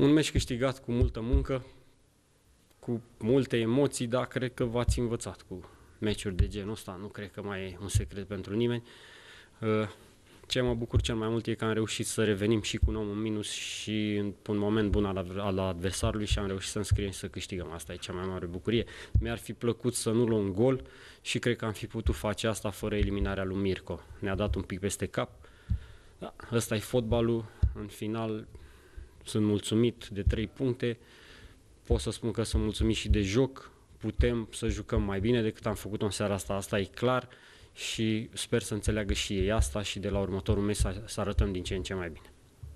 Un meci câștigat cu multă muncă, cu multe emoții, dar cred că v-ați învățat cu meciuri de genul ăsta. Nu cred că mai e un secret pentru nimeni. Ce mă bucur cel mai mult e că am reușit să revenim și cu un om în minus și în un moment bun al adversarului și am reușit să înscriem și să câștigăm. Asta e cea mai mare bucurie. Mi-ar fi plăcut să nu luăm gol și cred că am fi putut face asta fără eliminarea lui Mirco. Ne-a dat un pic peste cap. Da, ăsta e fotbalul. În final sunt mulțumit de 3 puncte. Pot să spun că sunt mulțumit și de joc. Putem să jucăm mai bine decât am făcut-o în seara asta. Asta e clar. Și sper să înțeleagă și ei asta și de la următorul meci să arătăm din ce în ce mai bine.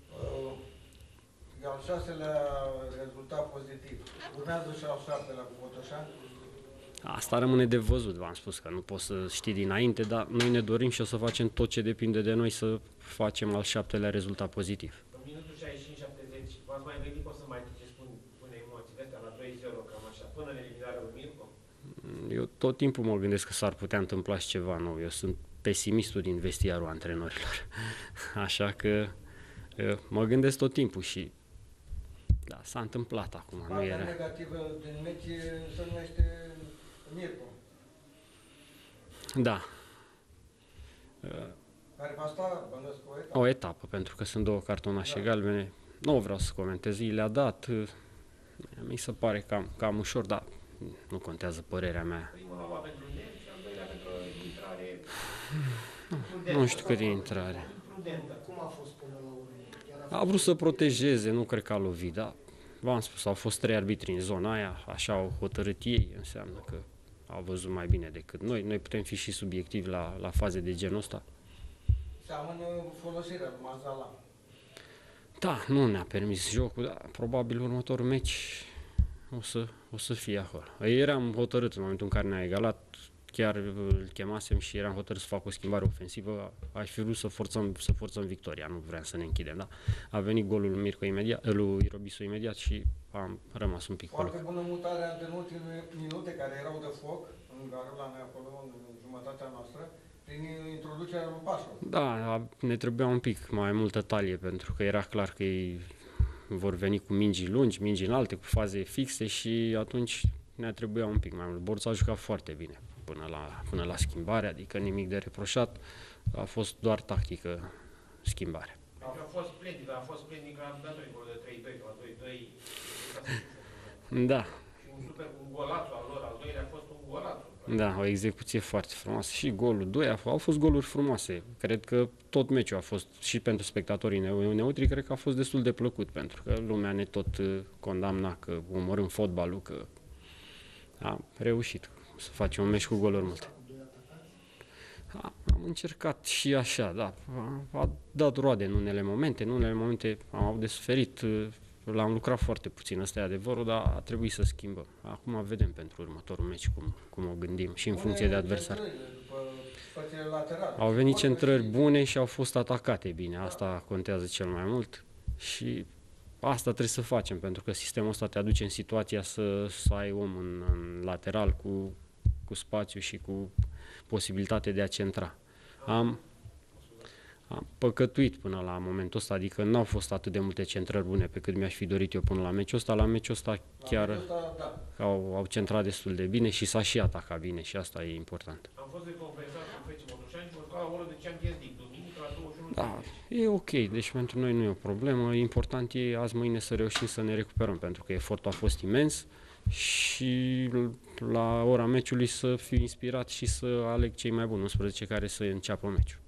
Al 6-lea rezultat pozitiv. Urmează și al 7-lea cu Botoșani? Asta rămâne de văzut, v-am spus că nu poți să știi dinainte, dar noi ne dorim și o să facem tot ce depinde de noi să facem al 7-lea rezultat pozitiv. În minutul 65-70, v-ați mai gândit că o să mai duceți până emoțiile astea la 2-0, cam așa, până în eliminarea lui Mirco? Eu tot timpul mă gândesc că s-ar putea întâmpla și ceva nou. Eu sunt pesimistul din vestiarul antrenorilor. Așa că mă gândesc tot timpul și da, s-a întâmplat acum. Partea nu era negativă din meci se numește Mirco. Da. Care va sta, bănuiesc, o etapă. O etapă, pentru că sunt 2 cartonașe galbene. Nu vreau să comentez, le-a dat. Mi se pare cam ușor, dar nu contează părerea mea. Primul a luat pentru nervi și al doilea pentru intrare Nu știu cât e intrare. prudentă. Cum a fost până la urmă? A vrut să protejeze, nu cred că a lovit, dar v-am spus, au fost 3 arbitri în zona aia, așa au hotărât ei, înseamnă că au văzut mai bine decât noi. Noi putem fi și subiectivi la faze de genul ăsta. Seamănă folosirea lui Mazala. Da, nu ne-a permis jocul, dar probabil următorul meci o să fie acolo. Eram hotărât în momentul în care ne-a egalat, chiar îl chemasem și eram hotărât să fac o schimbare ofensivă. Aș fi vrut să forțăm victoria, nu vreau să ne închidem, da? A venit golul lui Mirco imediat, lui Irobisu imediat și am rămas un pic pe loc. Foarte bună mutarea în ultimele minute care erau de foc în garula mea acolo, în jumătatea noastră, prin introducerea lui Pașcu. Da, ne trebuia un pic mai multă talie, pentru că era clar că ei vor veni cu mingi lungi, mingi înalte, cu faze fixe și atunci ne trebuia un pic mai mult. Borța a jucat foarte bine până la schimbare, adică nimic de reproșat, a fost doar tactică schimbare. A fost splendid, a fost splendid că am dat 2 goluri de 3-2, la 2-2. Da. Și un golațu al lor, al doilea a fost un golațu. Da, o execuție foarte frumoasă. Și golul 2 au fost goluri frumoase. Cred că tot meciul a fost, și pentru spectatorii neutri, cred că a fost destul de plăcut, pentru că lumea ne tot condamna că omorâm fotbalul, că a reușit să facem un meci cu goluri multe. Am încercat și așa, da. A dat roade în unele momente am avut de suferit. L-am lucrat foarte puțin, ăsta e adevărul, dar a trebuit să schimbăm. Acum vedem pentru următorul meci cum o gândim și în funcție de adversar. Au venit centrări bune și au fost atacate bine, asta contează cel mai mult și asta trebuie să facem, pentru că sistemul ăsta te aduce în situația să ai om în lateral cu spațiu și cu posibilitate de a centra. Am păcătuit până la momentul ăsta, adică n-au fost atât de multe centrări bune pe cât mi-aș fi dorit eu până la meciul ăsta. La meciul ăsta chiar au centrat destul de bine și s-a și atacat bine și asta e important. Am fost recompensat cu Fece Botoșani și la oră de Champions League, duminică la 21. Da, e ok, deci pentru noi nu e o problemă. Important e azi mâine să reușim să ne recuperăm, pentru că efortul a fost imens și la ora meciului să fiu inspirat și să aleg cei mai buni 11 care să înceapă meciul.